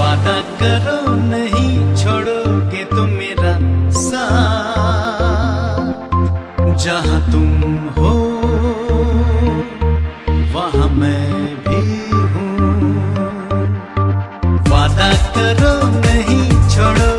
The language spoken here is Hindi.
वादा करो नहीं छोड़ोगे तुम मेरा साथ। जहाँ तुम हो वहाँ मैं भी हूँ। वादा करो नहीं छोड़ो